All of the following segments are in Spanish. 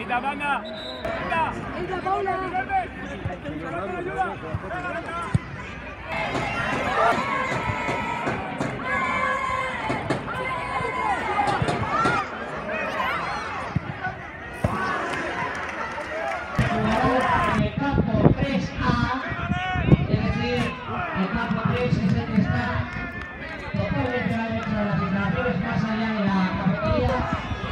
Manita, manga. Entra, Paula. El campo 3A, es decir, el campo 3 es el que está totalmente a la derecha de las instalaciones, más allá de la cafetería.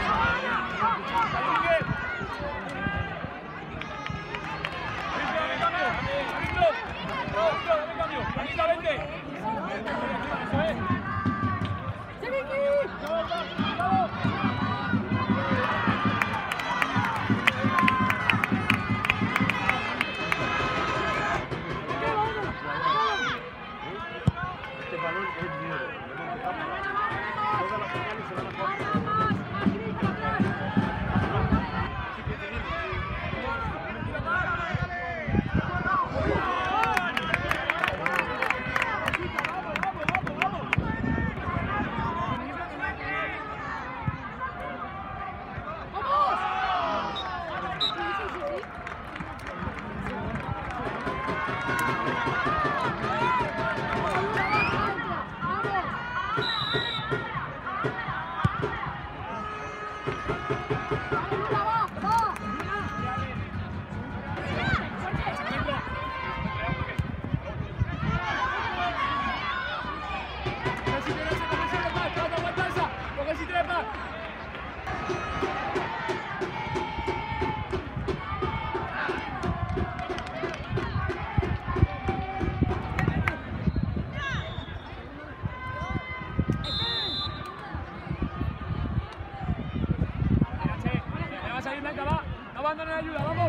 Abandonen la ayuda, vamos.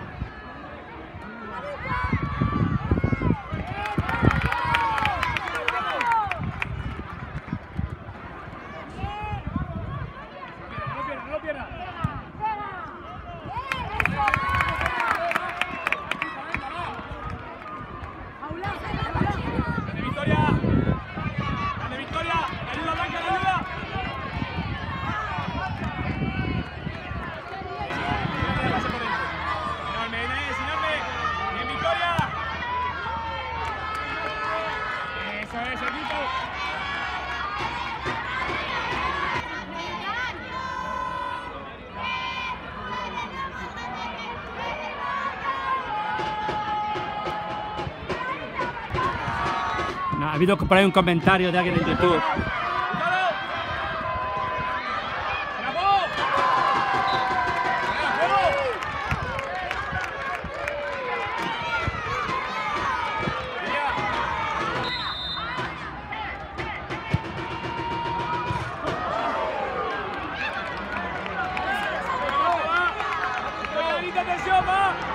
No lo pierdas. ¡Grande Victoria! ¡Grande Victoria! ¡Ayuda, Blanca, la ayuda! Eso es, equipo. No, ha habido por ahí un comentario de alguien en YouTube. ¡Atención, va!